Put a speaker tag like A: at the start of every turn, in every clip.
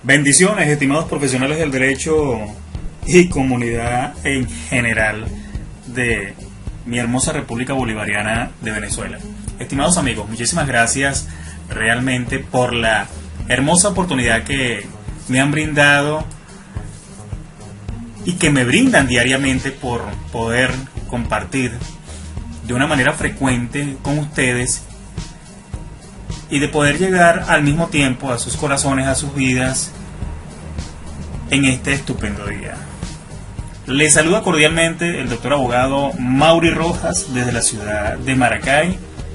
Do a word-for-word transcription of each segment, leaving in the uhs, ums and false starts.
A: Bendiciones, estimados profesionales del derecho y comunidad en general de mi hermosa República Bolivariana de Venezuela. Estimados amigos, muchísimas gracias realmente por la hermosa oportunidad que me han brindado y que me brindan diariamente por poder compartir de una manera frecuente con ustedes y de poder llegar al mismo tiempo a sus corazones, a sus vidas en este estupendo día. Les saluda cordialmente el doctor abogado Mauri Rojas desde la ciudad de Maracay,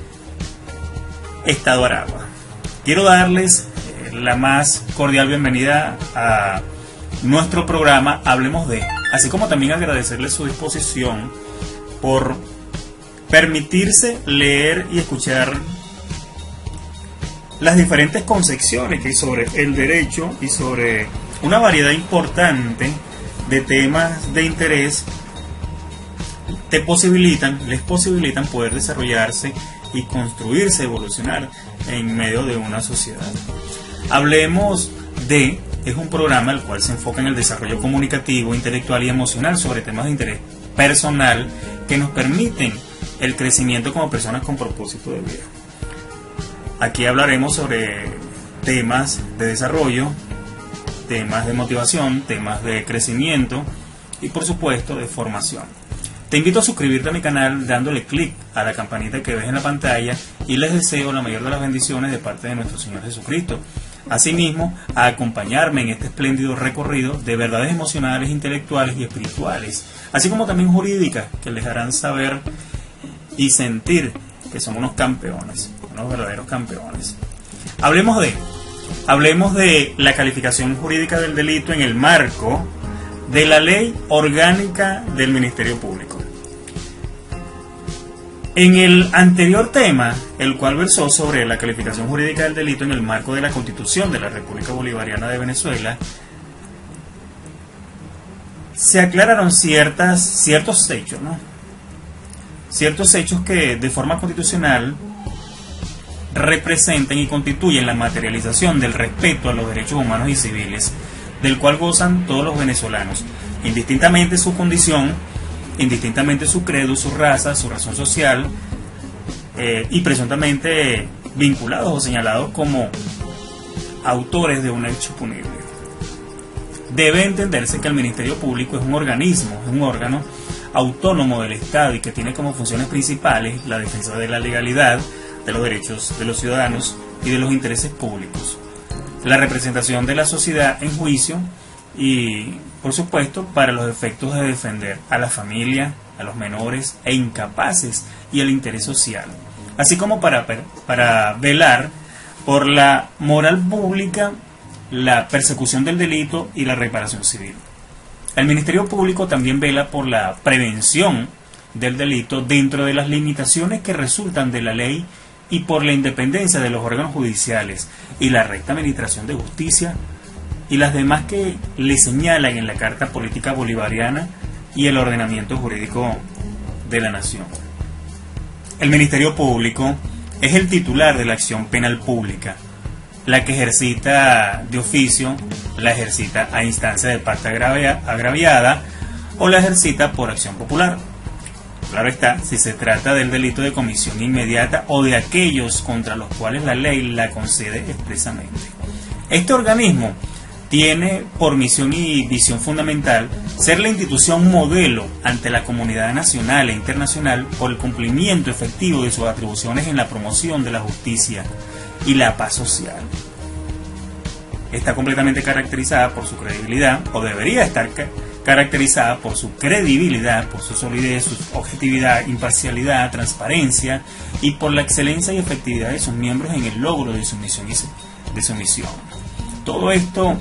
A: Estado Aragua. Quiero darles la más cordial bienvenida a nuestro programa Hablemos de, así como también agradecerles su disposición por permitirse leer y escuchar las diferentes concepciones que hay sobre el derecho y sobre una variedad importante de temas de interés te posibilitan, les posibilitan poder desarrollarse y construirse, evolucionar en medio de una sociedad. Hablemos de, es un programa el cual se enfoca en el desarrollo comunicativo, intelectual y emocional sobre temas de interés personal que nos permiten el crecimiento como personas con propósito de vida. Aquí hablaremos sobre temas de desarrollo, temas de motivación, temas de crecimiento y por supuesto de formación. Te invito a suscribirte a mi canal dándole clic a la campanita que ves en la pantalla y les deseo la mayor de las bendiciones de parte de nuestro Señor Jesucristo. Asimismo, a acompañarme en este espléndido recorrido de verdades emocionales, intelectuales y espirituales, así como también jurídicas que les harán saber y sentir que somos unos campeones, unos verdaderos campeones. Hablemos de, hablemos de la calificación jurídica del delito en el marco de la Ley Orgánica del Ministerio Público. En el anterior tema, el cual versó sobre la calificación jurídica del delito en el marco de la Constitución de la República Bolivariana de Venezuela, se aclararon ciertas, ciertos hechos, ¿no? Ciertos hechos que de forma constitucional representan y constituyen la materialización del respeto a los derechos humanos y civiles, del cual gozan todos los venezolanos, indistintamente su condición, indistintamente su credo, su raza, su razón social, eh, y presuntamente vinculados o señalados como autores de un hecho punible. Debe entenderse que el Ministerio Público es un organismo, es un órgano autónomo del Estado y que tiene como funciones principales la defensa de la legalidad, de los derechos de los ciudadanos y de los intereses públicos, la representación de la sociedad en juicio y, por supuesto, para los efectos de defender a la familia, a los menores e incapaces y el interés social, así como para, para velar por la moral pública, la persecución del delito y la reparación civil. El Ministerio Público también vela por la prevención del delito dentro de las limitaciones que resultan de la ley y por la independencia de los órganos judiciales y la recta administración de justicia y las demás que le señalan en la Carta Política Bolivariana y el ordenamiento jurídico de la nación. El Ministerio Público es el titular de la acción penal pública, la que ejercita de oficio, la ejercita a instancia de parte agraviada o la ejercita por acción popular. Claro está, si se trata del delito de comisión inmediata o de aquellos contra los cuales la ley la concede expresamente. Este organismo tiene por misión y visión fundamental ser la institución modelo ante la comunidad nacional e internacional por el cumplimiento efectivo de sus atribuciones en la promoción de la justicia y la paz social. Está completamente caracterizada por su credibilidad, o debería estar ca caracterizada por su credibilidad, por su solidez, su objetividad, imparcialidad, transparencia y por la excelencia y efectividad de sus miembros en el logro de su misión. De su misión. Todo esto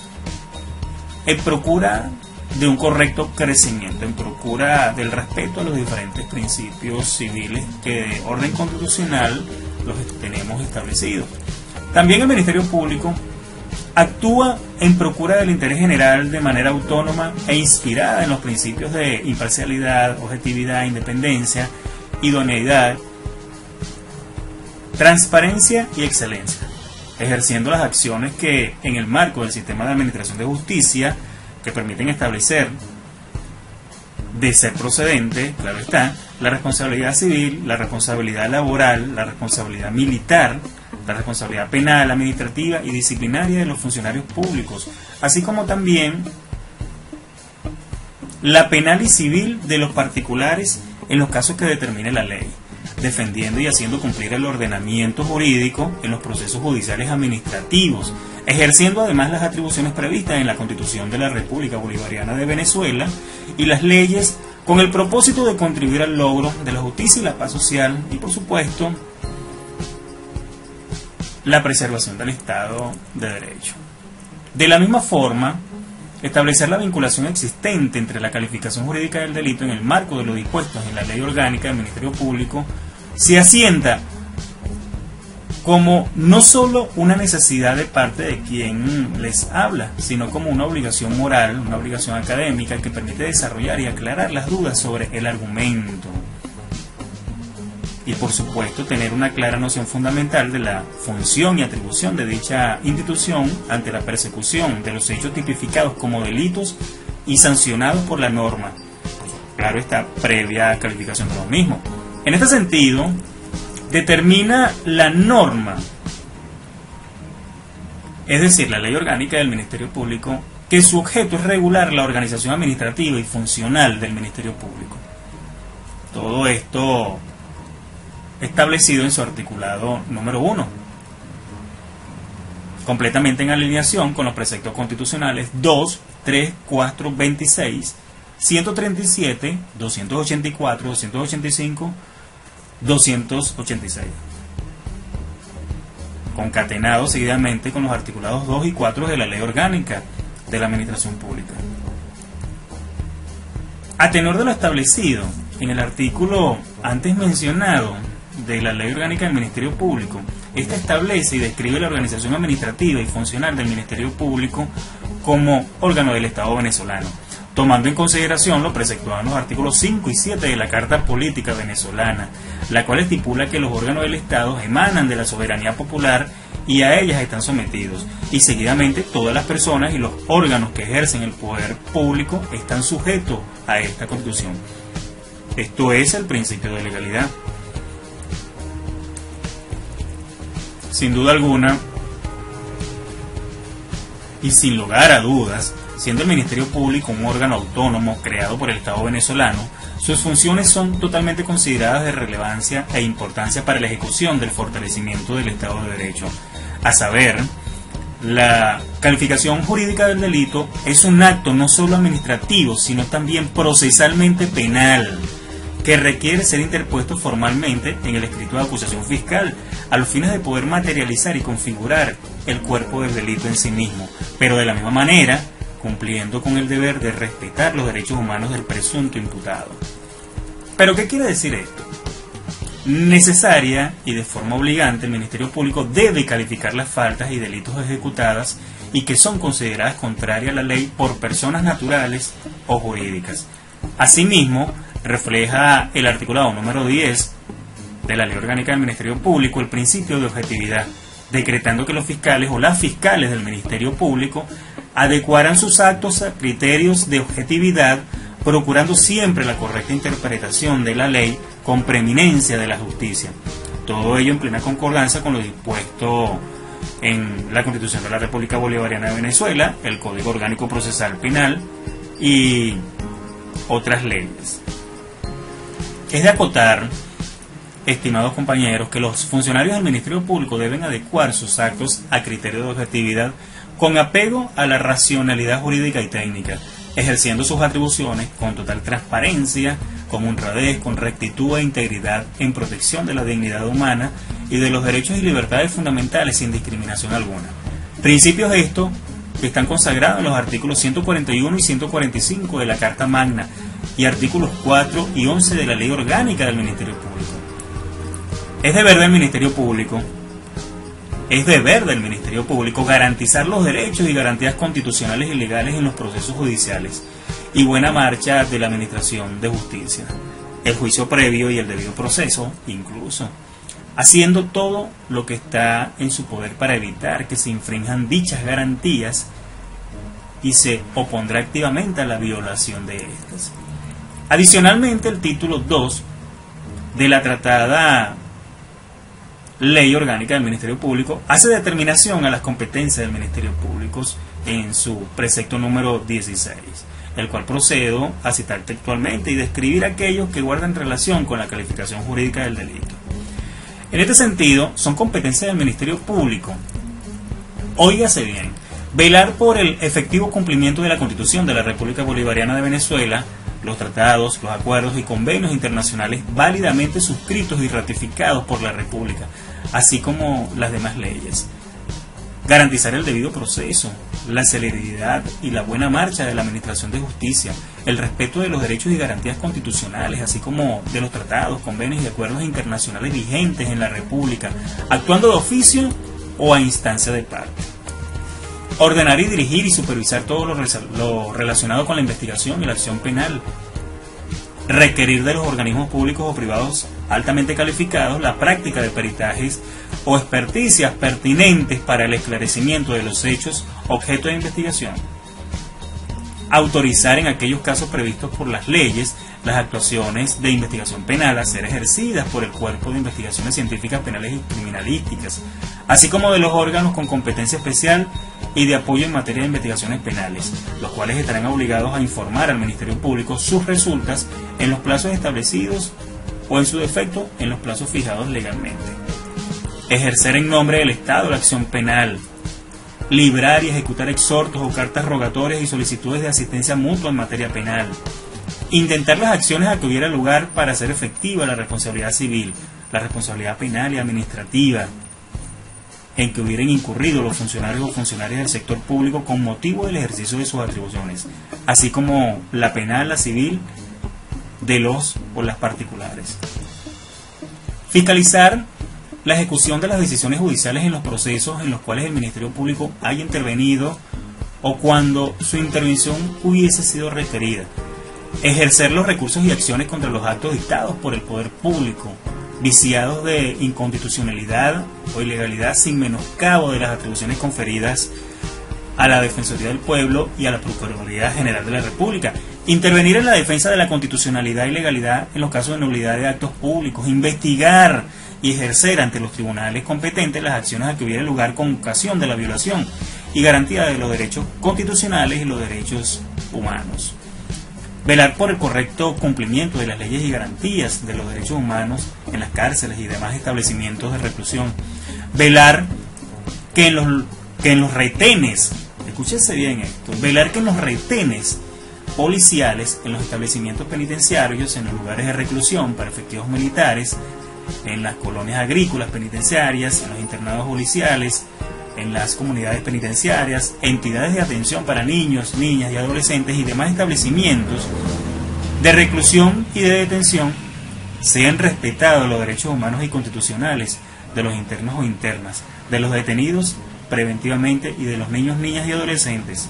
A: en procura de un correcto crecimiento, en procura del respeto a los diferentes principios civiles que de orden constitucional los tenemos establecidos. También el Ministerio Público actúa en procura del interés general de manera autónoma e inspirada en los principios de imparcialidad, objetividad, independencia, idoneidad, transparencia y excelencia. ejerciendo las acciones que en el marco del sistema de administración de justicia que permiten establecer, de ser procedente, claro está, la responsabilidad civil, la responsabilidad laboral, la responsabilidad militar, la responsabilidad penal, administrativa y disciplinaria de los funcionarios públicos, así como también la penal y civil de los particulares en los casos que determine la ley, defendiendo y haciendo cumplir el ordenamiento jurídico en los procesos judiciales administrativos, ejerciendo además las atribuciones previstas en la Constitución de la República Bolivariana de Venezuela y las leyes con el propósito de contribuir al logro de la justicia y la paz social y, por supuesto, la preservación del Estado de Derecho. De la misma forma, establecer la vinculación existente entre la calificación jurídica del delito en el marco de lo dispuesto en la Ley Orgánica del Ministerio Público se asienta como no solo una necesidad de parte de quien les habla, sino como una obligación moral, una obligación académica que permite desarrollar y aclarar las dudas sobre el argumento. Y por supuesto tener una clara noción fundamental de la función y atribución de dicha institución ante la persecución de los hechos tipificados como delitos y sancionados por la norma. Claro está, previa calificación de los mismos. En este sentido, determina la norma, es decir, la Ley Orgánica del Ministerio Público, que su objeto es regular la organización administrativa y funcional del Ministerio Público. Todo esto establecido en su articulado número uno, completamente en alineación con los preceptos constitucionales dos, tres, cuatro, veintiséis, ciento treinta y siete, doscientos ochenta y cuatro, doscientos ochenta y cinco, doscientos ochenta y seis, concatenados seguidamente con los articulados dos y cuatro de la Ley Orgánica de la Administración Pública. A tenor de lo establecido en el artículo antes mencionado de la Ley Orgánica del Ministerio Público, esta establece y describe la organización administrativa y funcional del Ministerio Público como órgano del Estado venezolano, tomando en consideración lo preceptuado en los artículos cinco y siete de la Carta Política Venezolana, la cual estipula que los órganos del Estado emanan de la soberanía popular y a ellas están sometidos, y seguidamente todas las personas y los órganos que ejercen el poder público están sujetos a esta Constitución. Esto es el principio de legalidad. Sin duda alguna, y sin lugar a dudas, siendo el Ministerio Público un órgano autónomo creado por el Estado venezolano, sus funciones son totalmente consideradas de relevancia e importancia para la ejecución del fortalecimiento del Estado de Derecho. A saber, la calificación jurídica del delito es un acto no solo administrativo, sino también procesalmente penal, que requiere ser interpuesto formalmente en el escrito de acusación fiscal, a los fines de poder materializar y configurar el cuerpo del delito en sí mismo, pero de la misma manera, cumpliendo con el deber de respetar los derechos humanos del presunto imputado. ¿Pero qué quiere decir esto? Necesaria y de forma obligante, el Ministerio Público debe calificar las faltas y delitos ejecutadas y que son consideradas contrarias a la ley por personas naturales o jurídicas. Asimismo, refleja el articulado número diez de la Ley Orgánica del Ministerio Público el principio de objetividad, decretando que los fiscales o las fiscales del Ministerio Público adecuarán sus actos a criterios de objetividad, procurando siempre la correcta interpretación de la ley con preeminencia de la justicia. Todo ello en plena concordancia con lo dispuesto en la Constitución de la República Bolivariana de Venezuela, el Código Orgánico Procesal Penal y otras leyes. Es de acotar, estimados compañeros, que los funcionarios del Ministerio Público deben adecuar sus actos a criterios de objetividad con apego a la racionalidad jurídica y técnica, ejerciendo sus atribuciones con total transparencia, con honradez, con rectitud e integridad en protección de la dignidad humana y de los derechos y libertades fundamentales sin discriminación alguna. Principios estos que están consagrados en los artículos ciento cuarenta y uno y ciento cuarenta y cinco de la Carta Magna y artículos cuatro y once de la Ley Orgánica del Ministerio Público. Es deber del Ministerio Público, es deber del Ministerio Público garantizar los derechos y garantías constitucionales y legales en los procesos judiciales y buena marcha de la administración de justicia, el juicio previo y el debido proceso incluso, haciendo todo lo que está en su poder para evitar que se infrinjan dichas garantías y se opondrá activamente a la violación de estas. Adicionalmente, el título dos de la tratada Ley Orgánica del Ministerio Público hace determinación a las competencias del Ministerio Público en su precepto número dieciséis, el cual procedo a citar textualmente y describir aquellos que guardan relación con la calificación jurídica del delito. En este sentido, son competencias del Ministerio Público, óigase bien, velar por el efectivo cumplimiento de la Constitución de la República Bolivariana de Venezuela, los tratados, los acuerdos y convenios internacionales válidamente suscritos y ratificados por la República, así como las demás leyes. Garantizar el debido proceso, la celeridad y la buena marcha de la Administración de Justicia, el respeto de los derechos y garantías constitucionales, así como de los tratados, convenios y acuerdos internacionales vigentes en la República, actuando de oficio o a instancia de parte. Ordenar y dirigir y supervisar todo lo, lo relacionado con la investigación y la acción penal. Requerir de los organismos públicos o privados altamente calificados la práctica de peritajes o experticias pertinentes para el esclarecimiento de los hechos objeto de investigación. Autorizar en aquellos casos previstos por las leyes las actuaciones de investigación penal a ser ejercidas por el Cuerpo de Investigaciones Científicas Penales y Criminalísticas, así como de los órganos con competencia especial y de apoyo en materia de investigaciones penales, los cuales estarán obligados a informar al Ministerio Público sus resultas en los plazos establecidos o, en su defecto, en los plazos fijados legalmente. Ejercer en nombre del Estado la acción penal. Librar y ejecutar exhortos o cartas rogatorias y solicitudes de asistencia mutua en materia penal. Intentar las acciones a que hubiera lugar para hacer efectiva la responsabilidad civil, la responsabilidad penal y administrativa en que hubieran incurrido los funcionarios o funcionarias del sector público con motivo del ejercicio de sus atribuciones, así como la penal, la civil, de los o las particulares. Fiscalizar la ejecución de las decisiones judiciales en los procesos en los cuales el Ministerio Público haya intervenido o cuando su intervención hubiese sido requerida. Ejercer los recursos y acciones contra los actos dictados por el poder público, viciados de inconstitucionalidad o ilegalidad, sin menoscabo de las atribuciones conferidas a la Defensoría del Pueblo y a la Procuraduría General de la República. Intervenir en la defensa de la constitucionalidad y legalidad en los casos de nulidad de actos públicos. Investigar y ejercer ante los tribunales competentes las acciones a que hubiera lugar con ocasión de la violación y garantía de los derechos constitucionales y los derechos humanos. Velar por el correcto cumplimiento de las leyes y garantías de los derechos humanos en las cárceles y demás establecimientos de reclusión. Velar que en los, que en los retenes, escúchese bien esto, velar que en los retenes policiales, en los establecimientos penitenciarios, en los lugares de reclusión para efectivos militares, en las colonias agrícolas penitenciarias, en los internados policiales, en las comunidades penitenciarias, entidades de atención para niños, niñas y adolescentes y demás establecimientos de reclusión y de detención, sean respetados los derechos humanos y constitucionales de los internos o internas, de los detenidos preventivamente y de los niños, niñas y adolescentes.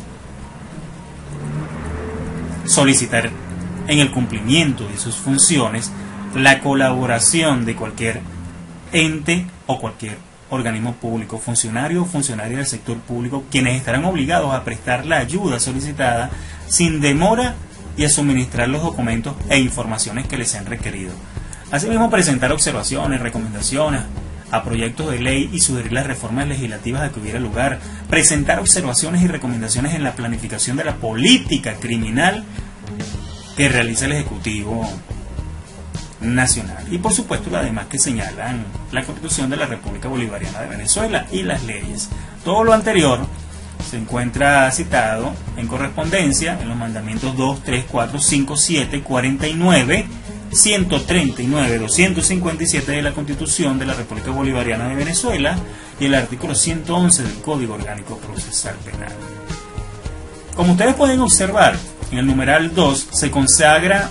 A: Solicitar en el cumplimiento de sus funciones la colaboración de cualquier ente o cualquier organismo público, funcionario o funcionaria del sector público, quienes estarán obligados a prestar la ayuda solicitada sin demora y a suministrar los documentos e informaciones que les sean requeridos. Asimismo, presentar observaciones, recomendaciones a proyectos de ley y sugerir las reformas legislativas a que hubiera lugar, presentar observaciones y recomendaciones en la planificación de la política criminal que realiza el Ejecutivo Nacional y por supuesto las demás que señalan la Constitución de la República Bolivariana de Venezuela y las leyes. Todo lo anterior se encuentra citado en correspondencia en los mandamientos dos, tres, cuatro, cinco, siete, cuarenta y nueve, ciento treinta y nueve, doscientos cincuenta y siete de la Constitución de la República Bolivariana de Venezuela y el artículo ciento once del Código Orgánico Procesal Penal. Como ustedes pueden observar, en el numeral dos se consagra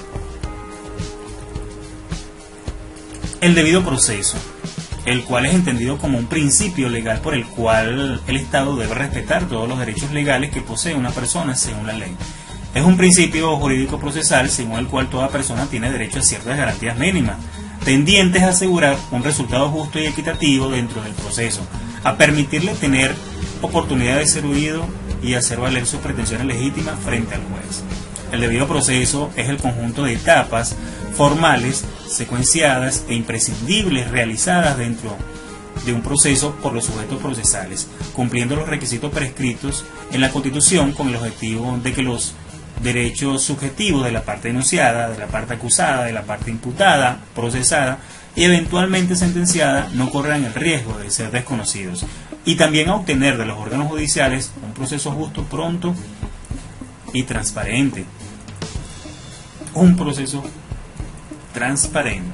A: el debido proceso, el cual es entendido como un principio legal por el cual el Estado debe respetar todos los derechos legales que posee una persona según la ley. Es un principio jurídico procesal según el cual toda persona tiene derecho a ciertas garantías mínimas, tendientes a asegurar un resultado justo y equitativo dentro del proceso, a permitirle tener oportunidad de ser oído y hacer valer sus pretensiones legítimas frente al juez. El debido proceso es el conjunto de etapas formales, secuenciadas e imprescindibles realizadas dentro de un proceso por los sujetos procesales, cumpliendo los requisitos prescritos en la Constitución con el objetivo de que los derechos subjetivos de la parte denunciada, de la parte acusada, de la parte imputada, procesada y eventualmente sentenciada no corran el riesgo de ser desconocidos, y también a obtener de los órganos judiciales un proceso justo, pronto y transparente. Un proceso transparente.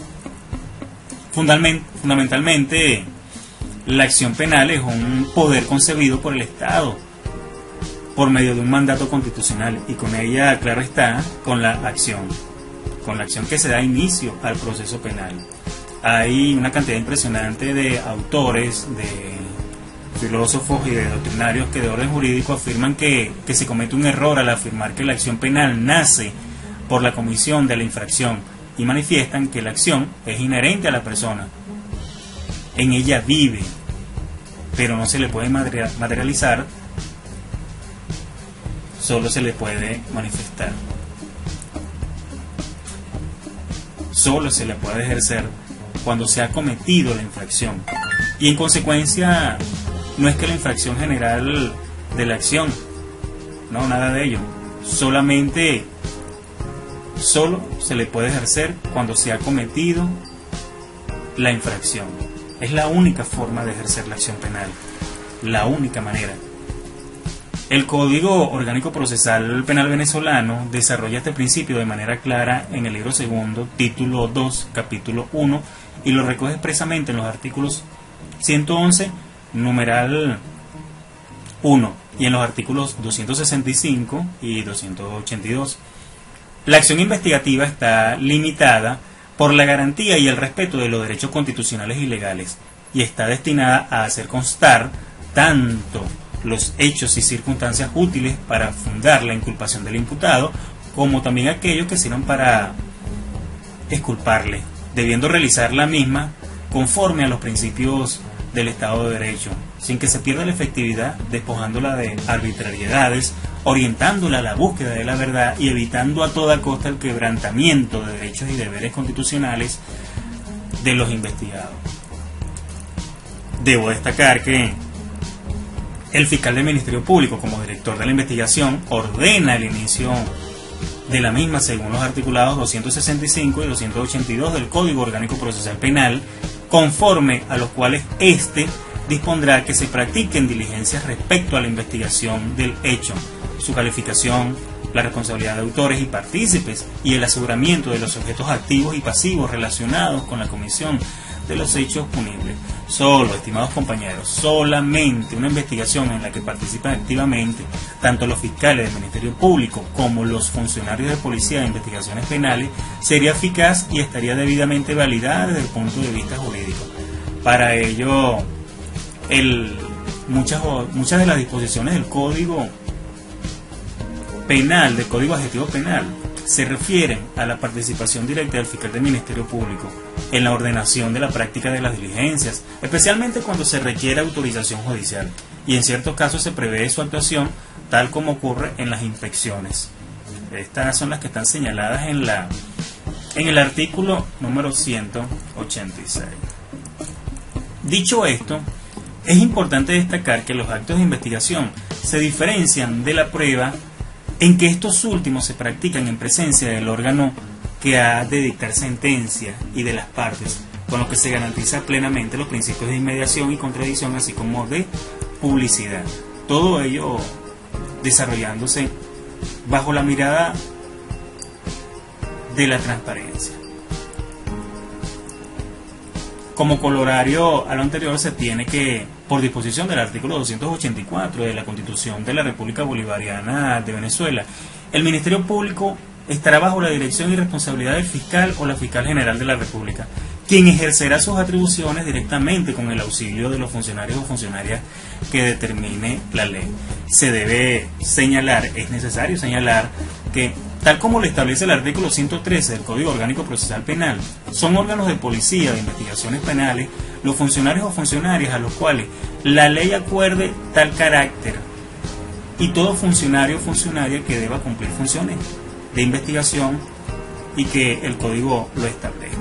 A: Fundamentalmente, la acción penal es un poder concebido por el Estado por medio de un mandato constitucional, y con ella, claro está, con la acción, con la acción que se da inicio al proceso penal. Hay una cantidad impresionante de autores, de filósofos y de doctrinarios que de orden jurídico afirman que, que se comete un error al afirmar que la acción penal nace por la comisión de la infracción, y manifiestan que la acción es inherente a la persona, en ella vive, pero no se le puede materializar, solo se le puede manifestar, solo se le puede ejercer cuando se ha cometido la infracción, y en consecuencia no es que la infracción general de la acción, no, nada de ello, solamente solo se le puede ejercer cuando se ha cometido la infracción. Es la única forma de ejercer la acción penal, la única manera. El Código Orgánico Procesal Penal venezolano desarrolla este principio de manera clara en el libro segundo, título dos, capítulo uno, y lo recoge expresamente en los artículos ciento once, numeral uno, y en los artículos doscientos sesenta y cinco y doscientos ochenta y dos. La acción investigativa está limitada por la garantía y el respeto de los derechos constitucionales y legales, y está destinada a hacer constar tanto los hechos y circunstancias útiles para fundar la inculpación del imputado, como también aquellos que sirvan para exculparle, debiendo realizar la misma conforme a los principios del Estado de Derecho, sin que se pierda la efectividad, despojándola de arbitrariedades, orientándola a la búsqueda de la verdad y evitando a toda costa el quebrantamiento de derechos y deberes constitucionales de los investigados. Debo destacar que el fiscal del Ministerio Público, como director de la investigación, ordena el inicio de la misma según los articulados doscientos sesenta y cinco y doscientos ochenta y dos del Código Orgánico Procesal Penal, conforme a los cuales éste dispondrá que se practiquen diligencias respecto a la investigación del hecho, su calificación, la responsabilidad de autores y partícipes y el aseguramiento de los objetos activos y pasivos relacionados con la comisión de los hechos punibles. Solo, estimados compañeros, solamente una investigación en la que participan activamente tanto los fiscales del Ministerio Público como los funcionarios de policía de investigaciones penales sería eficaz y estaría debidamente validada desde el punto de vista jurídico. Para ello, el, muchas, muchas de las disposiciones del Código Penal, del Código Adjetivo Penal, se refieren a la participación directa del fiscal del Ministerio Público en la ordenación de la práctica de las diligencias, especialmente cuando se requiere autorización judicial, y en ciertos casos se prevé su actuación tal como ocurre en las inspecciones. Estas son las que están señaladas en, la, en el artículo número ciento ochenta y seis. Dicho esto, es importante destacar que los actos de investigación se diferencian de la prueba en que estos últimos se practican en presencia del órgano que ha de dictar sentencia y de las partes, con lo que se garantiza plenamente los principios de inmediación y contradicción, así como de publicidad. Todo ello desarrollándose bajo la mirada de la transparencia. Como corolario a lo anterior, se tiene que, por disposición del artículo doscientos ochenta y cuatro de la Constitución de la República Bolivariana de Venezuela, el Ministerio Público estará bajo la dirección y responsabilidad del fiscal o la fiscal general de la República, quien ejercerá sus atribuciones directamente con el auxilio de los funcionarios o funcionarias que determine la ley. Se debe señalar, es necesario señalar que tal como lo establece el artículo ciento trece del Código Orgánico Procesal Penal, son órganos de policía de investigaciones penales los funcionarios o funcionarias a los cuales la ley acuerde tal carácter y todo funcionario o funcionaria que deba cumplir funciones de investigación y que el Código lo establezca.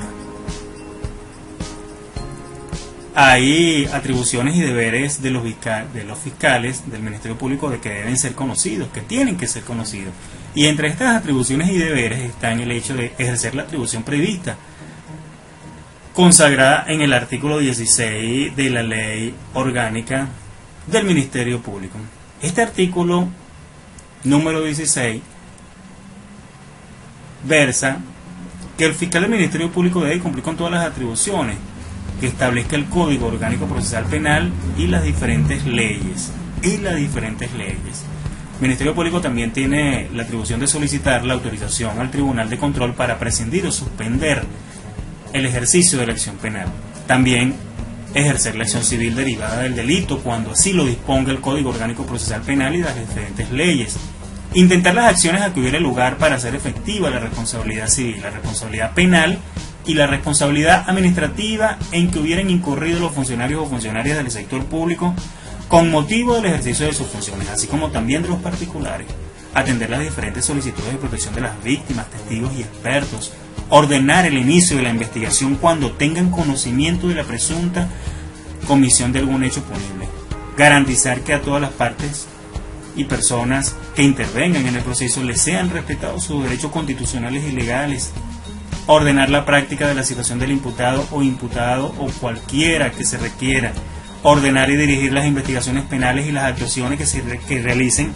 A: Hay atribuciones y deberes de los, de los fiscales del Ministerio Público de que deben ser conocidos, que tienen que ser conocidos. Y entre estas atribuciones y deberes está en el hecho de ejercer la atribución prevista, consagrada en el artículo dieciséis de la Ley Orgánica del Ministerio Público. Este artículo número dieciséis versa que el fiscal del Ministerio Público debe cumplir con todas las atribuciones que establezca el Código Orgánico Procesal Penal y las diferentes leyes. Y las diferentes leyes. El Ministerio Público también tiene la atribución de solicitar la autorización al Tribunal de Control para prescindir o suspender el ejercicio de la acción penal. También ejercer la acción civil derivada del delito cuando así lo disponga el Código Orgánico Procesal Penal y las diferentes leyes. Intentar las acciones a que hubiera lugar para hacer efectiva la responsabilidad civil, la responsabilidad penal y la responsabilidad administrativa en que hubieran incurrido los funcionarios o funcionarias del sector público con motivo del ejercicio de sus funciones, así como también de los particulares. Atender las diferentes solicitudes de protección de las víctimas, testigos y expertos. Ordenar el inicio de la investigación cuando tengan conocimiento de la presunta comisión de algún hecho punible. Garantizar que a todas las partes y personas que intervengan en el proceso les sean respetados sus derechos constitucionales y legales. Ordenar la práctica de la situación del imputado o imputado o cualquiera que se requiera. Ordenar y dirigir las investigaciones penales y las actuaciones que, se, que realicen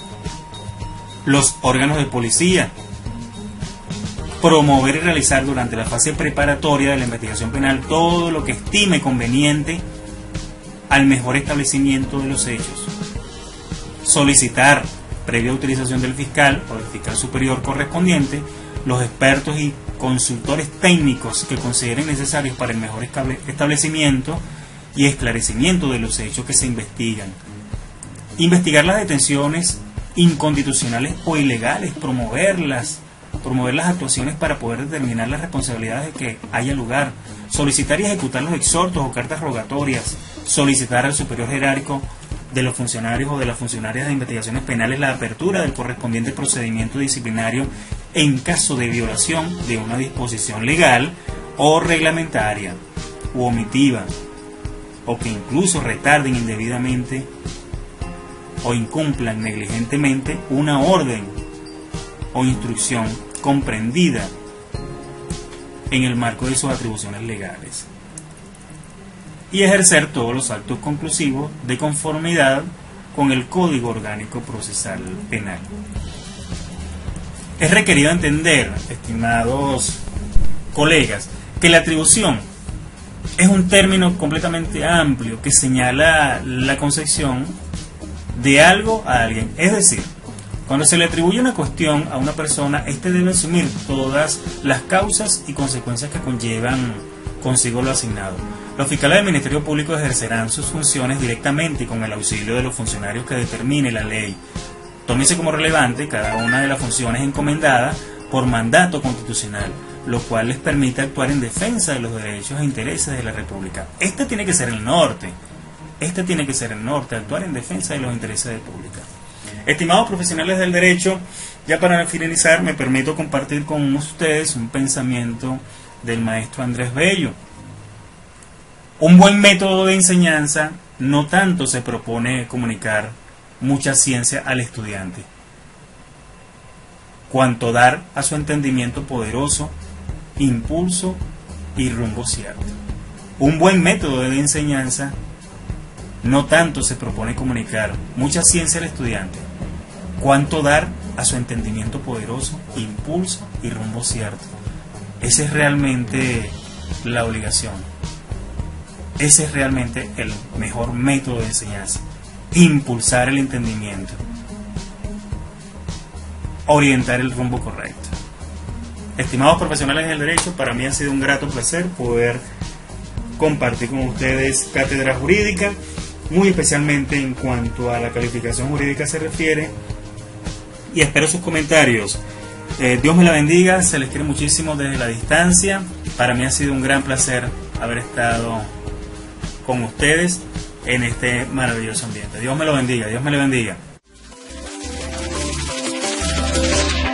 A: los órganos de policía. Promover y realizar durante la fase preparatoria de la investigación penal todo lo que estime conveniente al mejor establecimiento de los hechos. Solicitar, previa autorización del fiscal o del fiscal superior correspondiente, los expertos y consultores técnicos que consideren necesarios para el mejor establecimiento y esclarecimiento de los hechos que se investigan. Investigar las detenciones inconstitucionales o ilegales, promoverlas, promover las actuaciones para poder determinar las responsabilidades de que haya lugar, solicitar y ejecutar los exhortos o cartas rogatorias, solicitar al superior jerárquico de los funcionarios o de las funcionarias de investigaciones penales la apertura del correspondiente procedimiento disciplinario en caso de violación de una disposición legal o reglamentaria u omitiva, o que incluso retarden indebidamente o incumplan negligentemente una orden o instrucción comprendida en el marco de sus atribuciones legales. Y ejercer todos los actos conclusivos de conformidad con el Código Orgánico Procesal Penal. Es requerido entender, estimados colegas, que la atribución es un término completamente amplio que señala la concepción de algo a alguien. Es decir, cuando se le atribuye una cuestión a una persona, éste debe asumir todas las causas y consecuencias que conllevan consigo lo asignado. Los fiscales del Ministerio Público ejercerán sus funciones directamente con el auxilio de los funcionarios que determine la ley. Tómese como relevante cada una de las funciones encomendadas por mandato constitucional, lo cual les permite actuar en defensa de los derechos e intereses de la República. Este tiene que ser el norte. Este tiene que ser el norte, actuar en defensa de los intereses de la República. Estimados profesionales del derecho, ya para finalizar me permito compartir con ustedes un pensamiento del maestro Andrés Bello. Un buen método de enseñanza no tanto se propone comunicar mucha ciencia al estudiante, cuanto dar a su entendimiento poderoso, impulso y rumbo cierto. Un buen método de enseñanza no tanto se propone comunicar mucha ciencia al estudiante, cuanto dar a su entendimiento poderoso, impulso y rumbo cierto. Esa es realmente la obligación. Ese es realmente el mejor método de enseñanza. Impulsar el entendimiento. Orientar el rumbo correcto. Estimados profesionales del derecho, para mí ha sido un grato placer poder compartir con ustedes cátedra jurídica, muy especialmente en cuanto a la calificación jurídica se refiere, y espero sus comentarios Eh, Dios me la bendiga, se les quiere muchísimo desde la distancia. Para mí ha sido un gran placer haber estado con ustedes en este maravilloso ambiente. Dios me lo bendiga, Dios me lo bendiga.